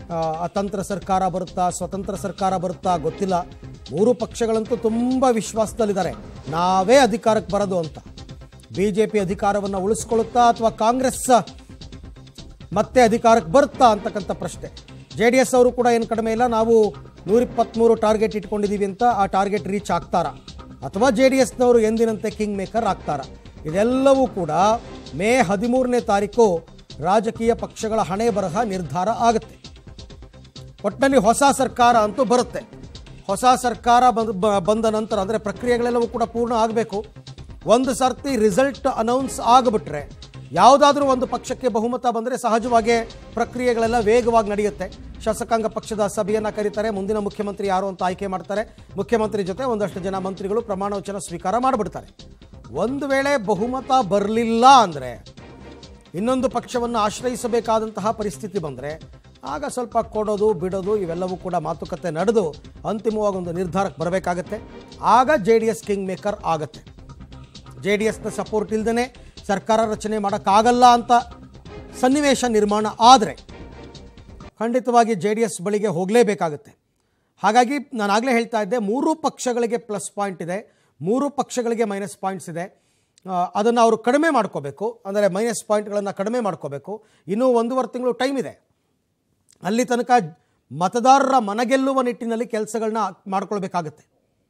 ಅತಂತ್ರ ಸರ್ಕಾರ ಬರುತ್ತಾ ಸ್ವತಂತ್ರ ಸರ್ಕಾರ ಬರುತ್ತಾ ಗೊತ್ತಿಲ್ಲ. ಮೂರು ಪಕ್ಷಗಳಂತೂ ತುಂಬ ವಿಶ್ವಾಸದಲ್ಲಿದ್ದಾರೆ ನಾವೇ ಅಧಿಕಾರಕ್ಕೆ ಬರೋದು ಅಂತ. ಬಿಜೆಪಿ ಅಧಿಕಾರವನ್ನು ಉಳಿಸ್ಕೊಳ್ಳುತ್ತಾ ಅಥವಾ ಕಾಂಗ್ರೆಸ್ ಮತ್ತೆ ಅಧಿಕಾರಕ್ಕೆ ಬರುತ್ತಾ ಅಂತಕ್ಕಂಥ ಪ್ರಶ್ನೆ. JDS ಅವರು ಕೂಡ ಏನು ಕಡಿಮೆ ಇಲ್ಲ, ನಾವು 123 ಟಾರ್ಗೆಟ್ ಇಟ್ಕೊಂಡಿದ್ದೀವಿ ಅಂತ. ಆ ಟಾರ್ಗೆಟ್ ರೀಚ್ ಆಗ್ತಾರಾ ಅಥವಾ JDSನವರು ಎಂದಿನಂತೆ ಕಿಂಗ್ ಮೇಕರ್ ಆಗ್ತಾರಾ? ಇದೆಲ್ಲವೂ ಕೂಡ ಮೇ 13ನೇ ತಾರೀಕು ರಾಜಕೀಯ ಪಕ್ಷಗಳ ಹಣೆ ಬರಹ ನಿರ್ಧಾರ ಆಗುತ್ತೆ. ಒಟ್ಟಿನಲ್ಲಿ ಹೊಸ ಸರ್ಕಾರ ಅಂತೂ ಬರುತ್ತೆ. ಹೊಸ ಸರ್ಕಾರ ಬಂದ ನಂತರ ಅಂದರೆ ಪ್ರಕ್ರಿಯೆಗಳೆಲ್ಲವೂ ಕೂಡ ಪೂರ್ಣ ಆಗಬೇಕು. ಒಂದು ಸರ್ತಿ ರಿಸಲ್ಟ್ ಅನೌನ್ಸ್ ಆಗಿಬಿಟ್ರೆ ಯಾವುದಾದ್ರೂ ಒಂದು ಪಕ್ಷಕ್ಕೆ ಬಹುಮತ ಬಂದರೆ ಸಹಜವಾಗಿ ಪ್ರಕ್ರಿಯೆಗಳೆಲ್ಲ ವೇಗವಾಗಿ ನಡೆಯುತ್ತೆ. ಶಾಸಕಾಂಗ ಪಕ್ಷದ ಸಭೆಯನ್ನು ಕರೀತಾರೆ, ಮುಂದಿನ ಮುಖ್ಯಮಂತ್ರಿ ಯಾರು ಅಂತ ಆಯ್ಕೆ ಮಾಡ್ತಾರೆ. ಮುಖ್ಯಮಂತ್ರಿ ಜೊತೆ ಒಂದಷ್ಟು ಜನ ಮಂತ್ರಿಗಳು ಪ್ರಮಾಣ ವಚನ ಸ್ವೀಕಾರ ಮಾಡಿಬಿಡ್ತಾರೆ. ಒಂದು ವೇಳೆ ಬಹುಮತ ಬರಲಿಲ್ಲ ಅಂದರೆ ಇನ್ನೊಂದು ಪಕ್ಷವನ್ನು ಆಶ್ರಯಿಸಬೇಕಾದಂತಹ ಪರಿಸ್ಥಿತಿ ಬಂದರೆ ಆಗ ಸ್ವಲ್ಪ ಕೊಡೋದು ಬಿಡೋದು ಇವೆಲ್ಲವೂ ಕೂಡ ಮಾತುಕತೆ ನಡೆದು ಅಂತಿಮವಾಗಿ ಒಂದು ನಿರ್ಧಾರಕ್ಕೆ ಬರಬೇಕಾಗತ್ತೆ. ಆಗ JDS ಕಿಂಗ್ ಮೇಕರ್ ಆಗುತ್ತೆ. JDSನ ಸಪೋರ್ಟ್ ಇಲ್ಲದೇ ಸರ್ಕಾರ ರಚನೆ ಮಾಡೋಕ್ಕಾಗಲ್ಲ ಅಂತ ಸನ್ನಿವೇಶ ನಿರ್ಮಾಣ ಆದರೆ ಖಂಡಿತವಾಗಿ JDS ಬಳಿಗೆ ಹೋಗಲೇಬೇಕಾಗುತ್ತೆ. ಹಾಗಾಗಿ ನಾನು ಆಗಲೇ ಹೇಳ್ತಾ ಇದ್ದೆ, ಮೂರು ಪಕ್ಷಗಳಿಗೆ ಪ್ಲಸ್ ಪಾಯಿಂಟ್ ಇದೆ, ಮೂರು ಪಕ್ಷಗಳಿಗೆ ಮೈನಸ್ ಪಾಯಿಂಟ್ಸ್ ಇದೆ. ಅದನ್ನು ಅವರು ಕಡಿಮೆ ಮಾಡ್ಕೋಬೇಕು, ಅಂದರೆ ಮೈನಸ್ ಪಾಯಿಂಟ್ಗಳನ್ನು ಕಡಿಮೆ ಮಾಡ್ಕೋಬೇಕು. ಇನ್ನೂ 1.5 ತಿಂಗಳು ಟೈಮ್ ಇದೆ. ಅಲ್ಲಿ ತನಕ ಮತದಾರರ ಮನಗೆಲ್ಲುವ ನಿಟ್ಟಿನಲ್ಲಿ ಕೆಲಸಗಳನ್ನ ಮಾಡ್ಕೊಳ್ಬೇಕಾಗತ್ತೆ.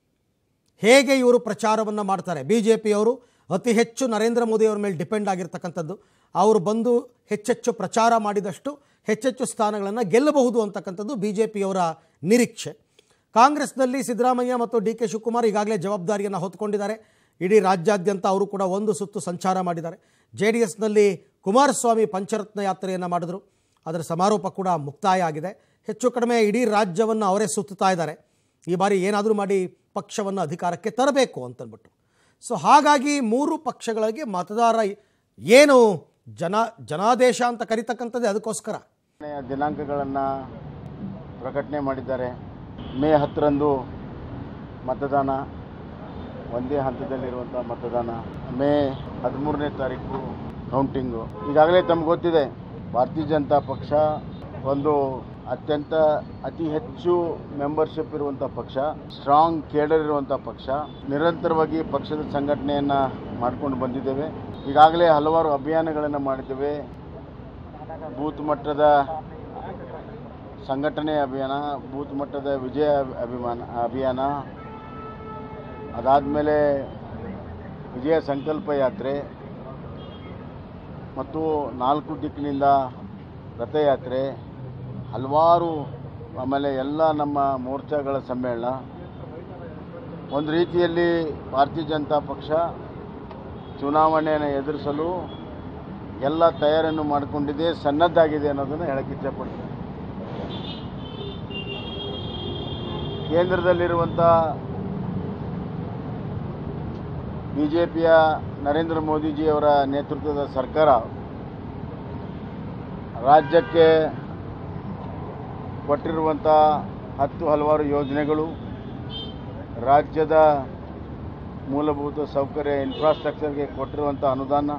ಹೇಗೆ ಇವರು ಪ್ರಚಾರವನ್ನು ಮಾಡ್ತಾರೆ? BJPಯವರು ಅತಿ ಹೆಚ್ಚು ನರೇಂದ್ರ ಮೋದಿಯವರ ಮೇಲೆ ಡಿಪೆಂಡ್ ಆಗಿರ್ತಕ್ಕಂಥದ್ದು. ಅವರು ಬಂದು ಹೆಚ್ಚೆಚ್ಚು ಪ್ರಚಾರ ಮಾಡಿದಷ್ಟು ಹೆಚ್ಚೆಚ್ಚು ಸ್ಥಾನಗಳನ್ನು ಗೆಲ್ಲಬಹುದು ಅಂತಕ್ಕಂಥದ್ದು BJPಯವರ ನಿರೀಕ್ಷೆ. ಕಾಂಗ್ರೆಸ್ನಲ್ಲಿ ಸಿದ್ದರಾಮಯ್ಯ ಮತ್ತು DK ಶಿವಕುಮಾರ್ ಈಗಾಗಲೇ ಜವಾಬ್ದಾರಿಯನ್ನು ಹೊತ್ಕೊಂಡಿದ್ದಾರೆ. ಇಡೀ ರಾಜ್ಯಾದ್ಯಂತ ಅವರು ಕೂಡ ಒಂದು ಸುತ್ತು ಸಂಚಾರ ಮಾಡಿದ್ದಾರೆ. JDSನಲ್ಲಿ ಕುಮಾರಸ್ವಾಮಿ ಪಂಚರತ್ನ ಯಾತ್ರೆಯನ್ನು ಮಾಡಿದ್ರು. ಅದರ ಸಮಾರೋಪ ಕೂಡ ಮುಕ್ತಾಯ ಆಗಿದೆ. ಹೆಚ್ಚು ಕಡಿಮೆ ಇಡೀ ರಾಜ್ಯವನ್ನು ಅವರೇ ಸುತ್ತುತ್ತಾ ಇದ್ದಾರೆ. ಈ ಬಾರಿ ಏನಾದರೂ ಮಾಡಿ ಪಕ್ಷವನ್ನು ಅಧಿಕಾರಕ್ಕೆ ತರಬೇಕು ಅಂತಂದ್ಬಿಟ್ಟು. ಸೊ ಹಾಗಾಗಿ ಮೂರು ಪಕ್ಷಗಳಿಗೆ ಮತದಾರ ಏನು ಜನಾದೇಶ ಅಂತ ಕರಿತಕ್ಕಂಥದ್ದೇ ಅದಕ್ಕೋಸ್ಕರ ದಿನಾಂಕಗಳನ್ನು ಪ್ರಕಟಣೆ ಮಾಡಿದ್ದಾರೆ. ಮೇ 10ರಂದು ಮತದಾನ, ಒಂದೇ ಹಂತದಲ್ಲಿರುವಂಥ ಮತದಾನ. ಮೇ 13ನೇ ತಾರೀಕು ಕೌಂಟಿಂಗು. ಈಗಾಗಲೇ ತಮ್ಗೆ ಗೊತ್ತಿದೆ, ಭಾರತೀಯ ಜನತಾ ಪಕ್ಷ ಒಂದು ಅತಿ ಹೆಚ್ಚು ಮೆಂಬರ್ಶಿಪ್ ಇರುವಂಥ ಪಕ್ಷ, ಸ್ಟ್ರಾಂಗ್ ಕೇಡರ್ ಇರುವಂಥ ಪಕ್ಷ. ನಿರಂತರವಾಗಿ ಪಕ್ಷದ ಸಂಘಟನೆಯನ್ನು ಮಾಡ್ಕೊಂಡು ಬಂದಿದ್ದೇವೆ. ಈಗಾಗಲೇ ಹಲವಾರು ಅಭಿಯಾನಗಳನ್ನು ಮಾಡಿದ್ದೇವೆ. ಬೂತ್ ಮಟ್ಟದ ಸಂಘಟನೆ ಅಭಿಯಾನ, ಬೂತ್ ಮಟ್ಟದ ವಿಜಯ ಅಭಿಯಾನ, ಅದಾದಮೇಲೆ ವಿಜಯ ಸಂಕಲ್ಪ ಯಾತ್ರೆ ಮತ್ತು 4 ದಿಕ್ಕಿನಿಂದ ರಥಯಾತ್ರೆ, ಹಲವಾರು, ಆಮೇಲೆ ಎಲ್ಲ ನಮ್ಮ ಮೋರ್ಚಾಗಳ ಸಮ್ಮೇಳನ. ಒಂದು ರೀತಿಯಲ್ಲಿ ಭಾರತೀಯ ಜನತಾ ಪಕ್ಷ ಚುನಾವಣೆಯನ್ನು ಎದುರಿಸಲು ಎಲ್ಲ ತಯಾರಿಯನ್ನು ಮಾಡಿಕೊಂಡಿದೆ, ಸನ್ನದ್ಧಾಗಿದೆ ಅನ್ನೋದನ್ನು ಹೇಳಕ್ಕೆ ಇಚ್ಛೆಪಡ್ತೀನಿ. ಕೇಂದ್ರದಲ್ಲಿರುವಂಥ BJPಯ ನರೇಂದ್ರ ಮೋದಿಜಿಯವರ ನೇತೃತ್ವದ ಸರ್ಕಾರ ರಾಜ್ಯಕ್ಕೆ ಕೊಟ್ಟಿರುವಂಥ ಹಲವಾರು ಯೋಜನೆಗಳು, ರಾಜ್ಯದ ಮೂಲಭೂತ ಸೌಕರ್ಯ ಇನ್ಫ್ರಾಸ್ಟ್ರಕ್ಚರ್ಗೆ ಕೊಟ್ಟಿರುವಂಥ ಅನುದಾನ,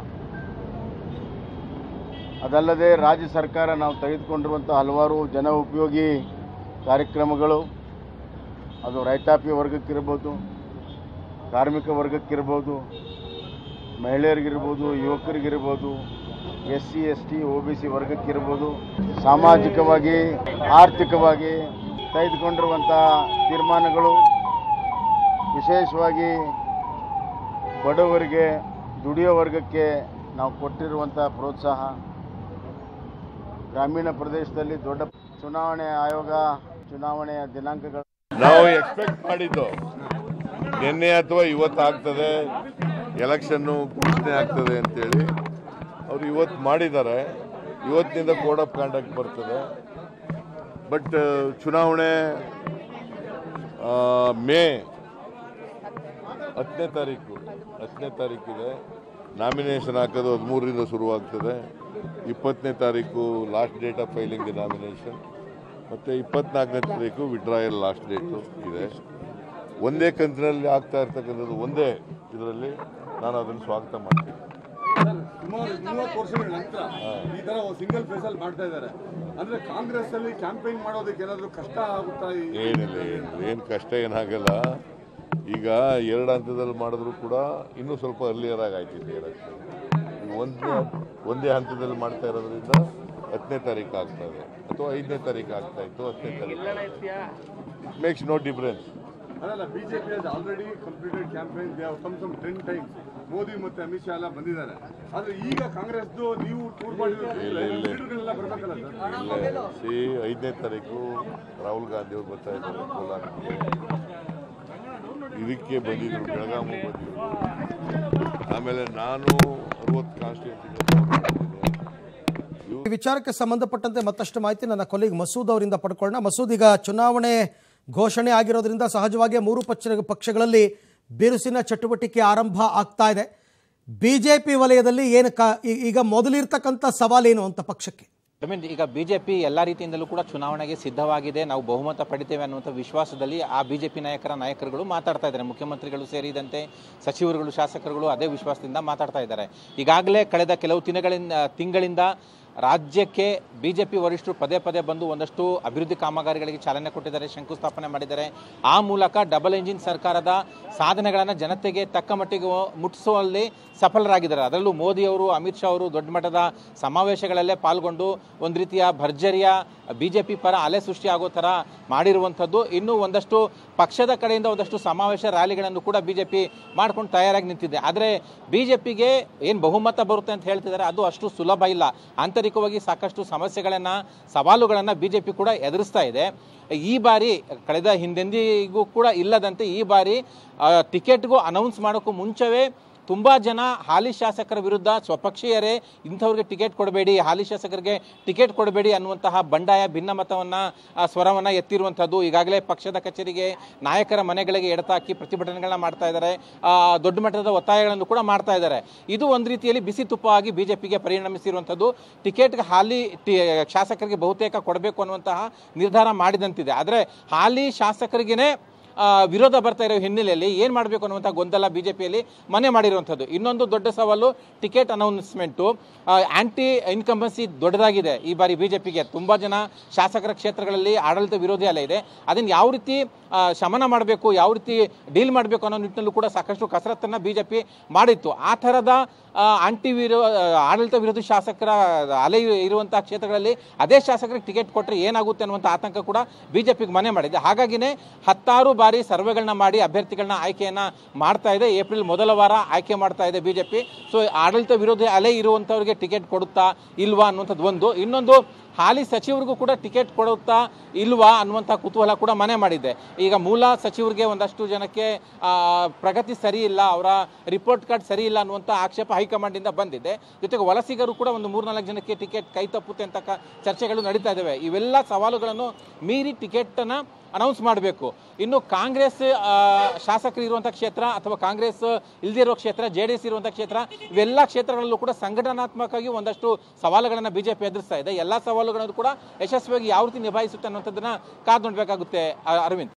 ಅದಲ್ಲದೆ ರಾಜ್ಯ ಸರ್ಕಾರ ನಾವು ತೆಗೆದುಕೊಂಡಿರುವಂಥ ಹಲವಾರು ಜನ ಉಪಯೋಗಿ ಕಾರ್ಯಕ್ರಮಗಳು, ಅದು ರೈತಾಪಿ ವರ್ಗಕ್ಕಿರ್ಬೋದು, ಕಾರ್ಮಿಕ ವರ್ಗಕ್ಕಿರ್ಬೋದು, ಮಹಿಳೆಯರಿಗಿರ್ಬೋದು, ಯುವಕರಿಗಿರ್ಬೋದು, SC ST OBC ವರ್ಗಕ್ಕಿರ್ಬೋದು, ಸಾಮಾಜಿಕವಾಗಿ ಆರ್ಥಿಕವಾಗಿ ತೆಗೆದುಕೊಂಡಿರುವಂಥ ತೀರ್ಮಾನಗಳು, ವಿಶೇಷವಾಗಿ ಬಡವರಿಗೆ, ದುಡಿಯೋ ವರ್ಗಕ್ಕೆ ನಾವು ಕೊಟ್ಟಿರುವಂಥ ಪ್ರೋತ್ಸಾಹ, ಗ್ರಾಮೀಣ ಪ್ರದೇಶದಲ್ಲಿ ದೊಡ್ಡ ಚುನಾವಣೆ ಆಯೋಗ ಚುನಾವಣೆಯ ದಿನಾಂಕಗಳು ನಾವು ಎಕ್ಸ್ಪೆಕ್ಟ್ ಮಾಡಿದ್ದು ನಿನ್ನೆ ಅಥವಾ ಇವತ್ತು ಆಗ್ತದೆ, ಎಲೆಕ್ಷನ್ನು ಘೋಷಣೆ ಆಗ್ತದೆ ಅಂತೇಳಿ ಅವರು ಇವತ್ತು ಮಾಡಿದ್ದಾರೆ. ಇವತ್ತಿನಿಂದ ಕೋಡ್ ಆಫ್ ಕಾಂಡಕ್ಟ್ ಬರ್ತದೆ. ಬಟ್ ಚುನಾವಣೆ ಮೇ 10ನೇ ತಾರೀಕಿದೆ. ನಾಮಿನೇಷನ್ ಹಾಕೋದು 13ರಿಂದ ಶುರುವಾಗ್ತದೆ. 20ನೇ ತಾರೀಕು last date of filing the nomination, ಮತ್ತು 24ನೇ ತಾರೀಕು ವಿಡ್ರಾಯಲ್ ಲಾಸ್ಟ್ ಡೇಟು ಇದೆ. ಒಂದೇ ಕಂತಿನಲ್ಲಿ ಆಗ್ತಾ ಇರ್ತಕ್ಕಂಥದ್ದು, ಒಂದೇ ಇದರಲ್ಲಿ ನಾನು ಅದನ್ನು ಸ್ವಾಗತ ಮಾಡ್ತೀನಿ. ಸುಮಾರು 30 ವರ್ಷಗಳ ನಂತರ ಈ ತರ ಸಿಂಗಲ್ ಫೇಸ್ ಅಲ್ಲಿ ಮಾಡ್ತಾ ಇದ್ದಾರೆ. ಅಂದ್ರೆ ಕಾಂಗ್ರೆಸ್ ಅಲ್ಲಿ ಕ್ಯಾಂಪೇನ್ ಮಾಡೋದಕ್ಕೆ ಏನಾದ್ರು ಕಷ್ಟ ಆಗುತ್ತಾ? ಏನಿಲ್ಲ, ಏನು ಕಷ್ಟ ಏನಾಗಲ್ಲ. ಈಗ 2 ಹಂತದಲ್ಲಿ ಮಾಡಿದ್ರು ಕೂಡ ಇನ್ನೂ ಸ್ವಲ್ಪ ಅರ್ಲಿಯರ್ ಆಗಿ ಆಯ್ತಿದೆ. ಒಂದೇ ಹಂತದಲ್ಲಿ ಮಾಡ್ತಾ ಇರೋದ್ರಿಂದ 10ನೇ ತಾರೀಕು ಆಗ್ತಾ ಇದೆ, ಅಥವಾ 5ನೇ ತಾರೀಕು ಆಗ್ತಾ ಇತ್ತು, 10ನೇ ತಾರೀಕು. It makes no difference. ಅಲ್ಲ, BJP has already completed campaign. They have come some 10 times. Modi ಮತ್ತೆ ಅಮಿತ್ ಶಾ ಎಲ್ಲ ಬಂದಿದ್ದಾರೆ. ಆದ್ರೆ ಈಗ ಕಾಂಗ್ರೆಸ್ದು ನೀವು ಟೂರ್ ಮಾಡಿರೋದ್ರೆಲ್ಲ ಬರಬೇಕಲ್ಲ ಸರ್? 5ನೇ ತಾರೀಕು ರಾಹುಲ್ ಗಾಂಧಿ ಅವರು ಬರ್ತಾ ಇದ್ದಾರೆ ಕೋಲಾರಕ್ಕೆ. ಇದಕ್ಕೆ ಬಂದಿದ್ರು, ಬೆಳಗಾವಿ ಬಂದಿದ್ರು. ಆಮೇಲೆ ನಾನು 60 ಕಾನ್ಸ್ಟಿಟ್ಯೂನ್ಸಿ. ಈ ವಿಚಾರಕ್ಕೆ ಸಂಬಂಧಪಟ್ಟಂತೆ ಮತ್ತಷ್ಟು ಮಾಹಿತಿ ನನ್ನ ಕೊಲೀಗ್ ಮಸೂದ್ ಅವರಿಂದ ಪಡ್ಕೊಳ್ಳೋಣ. ಮಸೂದ್, ಈಗ ಚುನಾವಣೆ ಘೋಷಣೆ ಆಗಿರೋದ್ರಿಂದ ಸಹಜವಾಗಿ 3 ಪಕ್ಷಗಳಲ್ಲಿ ಬಿರುಸಿನ ಚಟುವಟಿಕೆ ಆರಂಭ ಆಗ್ತಾ ಇದೆ. ಬಿಜೆಪಿ ವಲಯದಲ್ಲಿ ಏನು ಈಗ ಮೊದಲಿರ್ತಕ್ಕಂಥ ಸವಾಲೇನು ಅಂತ ಪಕ್ಷಕ್ಕೆ? ಈಗ ಬಿಜೆಪಿ ಎಲ್ಲ ರೀತಿಯಿಂದಲೂ ಕೂಡ ಚುನಾವಣೆಗೆ ಸಿದ್ಧವಾಗಿದೆ, ನಾವು ಬಹುಮತ ಪಡಿತೇವೆ ಅನ್ನುವಂಥ ವಿಶ್ವಾಸದಲ್ಲಿ ಆ ಬಿಜೆಪಿ ನಾಯಕರುಗಳು ಮಾತಾಡ್ತಾ ಇದ್ದಾರೆ. ಮುಖ್ಯಮಂತ್ರಿಗಳು ಸೇರಿದಂತೆ ಸಚಿವರುಗಳು, ಶಾಸಕರುಗಳು ಅದೇ ವಿಶ್ವಾಸದಿಂದ ಮಾತಾಡ್ತಾ ಇದ್ದಾರೆ. ಈಗಾಗಲೇ ಕಳೆದ ಕೆಲವು ತಿಂಗಳಿಂದ ರಾಜ್ಯಕ್ಕೆ ಬಿಜೆಪಿ ವರಿಷ್ಠರು ಪದೇ ಬಂದು ಒಂದಷ್ಟು ಅಭಿವೃದ್ಧಿ ಕಾಮಗಾರಿಗಳಿಗೆ ಚಾಲನೆ ಕೊಟ್ಟಿದ್ದಾರೆ, ಶಂಕುಸ್ಥಾಪನೆ ಮಾಡಿದ್ದಾರೆ. ಆ ಮೂಲಕ ಡಬಲ್ ಎಂಜಿನ್ ಸರ್ಕಾರದ ಸಾಧನೆಗಳನ್ನು ಜನತೆಗೆ ತಕ್ಕ ಮಟ್ಟಿಗೆ ಮುಟ್ಟಿಸುವಲ್ಲಿ ಸಫಲರಾಗಿದ್ದಾರೆ. ಅದರಲ್ಲೂ ಮೋದಿ ಅವರು, ಅಮಿತ್ ಶಾ ಅವರು ದೊಡ್ಡ ಮಟ್ಟದ ಸಮಾವೇಶಗಳಲ್ಲೇ ಪಾಲ್ಗೊಂಡು ಒಂದು ರೀತಿಯ ಭರ್ಜರಿಯ ಬಿಜೆಪಿ ಪರ ಅಲೆ ಸೃಷ್ಟಿಯಾಗೋ ಥರ ಮಾಡಿರುವಂಥದ್ದು. ಇನ್ನೂ ಒಂದಷ್ಟು ಪಕ್ಷದ ಕಡೆಯಿಂದ ಒಂದಷ್ಟು ಸಮಾವೇಶ ರ್ಯಾಲಿಗಳನ್ನು ಕೂಡ ಬಿಜೆಪಿ ಮಾಡ್ಕೊಂಡು ತಯಾರಾಗಿ ನಿಂತಿದೆ. ಆದರೆ ಬಿಜೆಪಿಗೆ ಏನು ಬಹುಮತ ಬರುತ್ತೆ ಅಂತ ಹೇಳ್ತಿದ್ದಾರೆ, ಅದು ಅಷ್ಟು ಸುಲಭ ಇಲ್ಲ. ಆಂತರಿಕವಾಗಿ ಸಾಕಷ್ಟು ಸಮಸ್ಯೆಗಳನ್ನು, ಸವಾಲುಗಳನ್ನು ಬಿಜೆಪಿ ಕೂಡ ಎದುರಿಸ್ತಾ ಇದೆ. ಈ ಬಾರಿ ಕಳೆದ ಹಿಂದೆಂದಿಗೂ ಕೂಡ ಇಲ್ಲದಂತೆ ಈ ಬಾರಿ ಟಿಕೆಟ್ಗೂ ಅನೌನ್ಸ್ ಮಾಡೋಕ್ಕೂ ಮುಂಚೆವೇ ತುಂಬ ಜನ ಹಾಲಿ ಶಾಸಕರ ವಿರುದ್ಧ ಸ್ವಪಕ್ಷೀಯರೇ ಇಂಥವ್ರಿಗೆ ಟಿಕೆಟ್ ಕೊಡಬೇಡಿ, ಹಾಲಿ ಶಾಸಕರಿಗೆ ಟಿಕೆಟ್ ಕೊಡಬೇಡಿ ಅನ್ನುವಂತಹ ಬಂಡಾಯ ಭಿನ್ನಮತವನ್ನು ಸ್ವರವನ್ನು ಎತ್ತಿರುವಂಥದ್ದು. ಈಗಾಗಲೇ ಪಕ್ಷದ ಕಚೇರಿಗೆ, ನಾಯಕರ ಮನೆಗಳಿಗೆ ಎಡತಾಕಿ ಪ್ರತಿಭಟನೆಗಳನ್ನ ಮಾಡ್ತಾ ಇದ್ದಾರೆ, ದೊಡ್ಡ ಮಟ್ಟದ ಒತ್ತಾಯಗಳನ್ನು ಕೂಡ ಮಾಡ್ತಾ ಇದ್ದಾರೆ. ಇದು ಒಂದು ರೀತಿಯಲ್ಲಿ ಬಿಸಿ ತುಪ್ಪವಾಗಿ ಬಿಜೆಪಿಗೆ ಪರಿಣಮಿಸಿರುವಂಥದ್ದು. ಟಿಕೆಟ್ಗೆ ಹಾಲಿ ಶಾಸಕರಿಗೆ ಬಹುತೇಕ ಕೊಡಬೇಕು ಅನ್ನುವಂತಹ ನಿರ್ಧಾರ ಮಾಡಿದಂತಿದೆ. ಆದರೆ ಹಾಲಿ ಶಾಸಕರಿಗೇ ವಿರೋಧ ಬರ್ತಾ ಇರೋ ಹಿನ್ನೆಲೆಯಲ್ಲಿ ಏನು ಮಾಡಬೇಕು ಅನ್ನುವಂಥ ಗೊಂದಲ ಬಿಜೆಪಿಯಲ್ಲಿ ಮನೆ ಮಾಡಿರುವಂಥದ್ದು. ಇನ್ನೊಂದು ದೊಡ್ಡ ಸವಾಲು ಟಿಕೆಟ್ ಅನೌನ್ಸ್ಮೆಂಟು. ಆಂಟಿ ಇನ್ಕಂಬನ್ಸಿ ದೊಡ್ಡದಾಗಿದೆ ಈ ಬಾರಿ ಬಿಜೆಪಿಗೆ. ತುಂಬ ಜನ ಶಾಸಕರ ಕ್ಷೇತ್ರಗಳಲ್ಲಿ ಆಡಳಿತ ವಿರೋಧಿ ಅಲೆ ಇದೆ. ಅದನ್ನು ಯಾವ ರೀತಿ ಶಮನ ಮಾಡಬೇಕು, ಯಾವ ರೀತಿ ಡೀಲ್ ಮಾಡಬೇಕು ಅನ್ನೋ ನಿಟ್ಟಿನಲ್ಲೂ ಕೂಡ ಸಾಕಷ್ಟು ಕಸರತ್ತನ್ನು ಬಿಜೆಪಿ ಮಾಡಿತ್ತು. ಆ ಥರದ ಆಡಳಿತ ವಿರೋಧಿ ಶಾಸಕರ ಅಲೆ ಇರುವಂಥ ಕ್ಷೇತ್ರಗಳಲ್ಲಿ ಅದೇ ಶಾಸಕರಿಗೆ ಟಿಕೆಟ್ ಕೊಟ್ಟರೆ ಏನಾಗುತ್ತೆ ಅನ್ನುವಂಥ ಆತಂಕ ಕೂಡ ಬಿಜೆಪಿಗೆ ಮನೆ ಮಾಡಿದೆ. ಹಾಗಾಗಿನೇ 10 ಬಾರಿ ಸರ್ವೆಗಳನ್ನ ಮಾಡಿ ಅಭ್ಯರ್ಥಿಗಳನ್ನ ಆಯ್ಕೆಯನ್ನ ಮಾಡ್ತಾ ಇದೆ. ಏಪ್ರಿಲ್ ಮೊದಲ ವಾರ ಆಯ್ಕೆ ಮಾಡ್ತಾ ಇದೆ ಬಿಜೆಪಿ. ಸೊ ಆಡಳಿತ ವಿರೋಧಿ ಅಲೆ ಇರುವಂಥವ್ರಿಗೆ ಟಿಕೆಟ್ ಕೊಡುತ್ತಾ ಇಲ್ವಾ ಅನ್ನುವಂಥದ್ದು ಒಂದು. ಇನ್ನೊಂದು, ಹಾಲಿ ಸಚಿವರಿಗೂ ಕೂಡ ಟಿಕೆಟ್ ಕೊಡುತ್ತಾ ಇಲ್ವಾ ಅನ್ನುವಂಥ ಕುತೂಹಲ ಕೂಡ ಮನೆ ಮಾಡಿದೆ. ಈಗ ಮೂಲ ಸಚಿವರಿಗೆ ಒಂದಷ್ಟು ಜನಕ್ಕೆ ಪ್ರಗತಿ ಸರಿ ಇಲ್ಲ, ಅವರ ರಿಪೋರ್ಟ್ ಕಾರ್ಡ್ ಸರಿ ಇಲ್ಲ ಅನ್ನುವಂಥ ಆಕ್ಷೇಪ ಹೈಕಮಾಂಡಿಂದ ಬಂದಿದೆ. ಜೊತೆಗೆ ವಲಸಿಗರು ಕೂಡ ಒಂದು 3-4 ಜನಕ್ಕೆ ಟಿಕೆಟ್ ಕೈ ತಪ್ಪುತ್ತೆ ಅಂತ ಚರ್ಚೆಗಳು ನಡೀತಾ ಇದ್ದಾವೆ. ಇವೆಲ್ಲ ಸವಾಲುಗಳನ್ನು ಮೀರಿ ಟಿಕೆಟನ್ನು ಅನೌನ್ಸ್ ಮಾಡಬೇಕು. ಇನ್ನು ಕಾಂಗ್ರೆಸ್ ಶಾಸಕರು ಇರುವಂಥ ಕ್ಷೇತ್ರ ಅಥವಾ ಕಾಂಗ್ರೆಸ್ ಇಲ್ಲದೇ ಇರೋ ಕ್ಷೇತ್ರ, JDS ಇರುವಂಥ ಕ್ಷೇತ್ರ, ಇವೆಲ್ಲ ಕ್ಷೇತ್ರಗಳಲ್ಲೂ ಕೂಡ ಸಂಘಟನಾತ್ಮಕವಾಗಿ ಒಂದಷ್ಟು ಸವಾಲುಗಳನ್ನು ಬಿಜೆಪಿ ಎದುರಿಸ್ತಾ ಇದೆ. ಎಲ್ಲ ಸವಾಲುಗಳನ್ನು ಕೂಡ ಯಶಸ್ವಿಯಾಗಿ ಯಾವ ರೀತಿ ನಿಭಾಯಿಸುತ್ತೆ ಅನ್ನೋಂಥದ್ದನ್ನ ಕಾದು ನೋಡಬೇಕಾಗುತ್ತೆ. ಅರವಿಂದ್.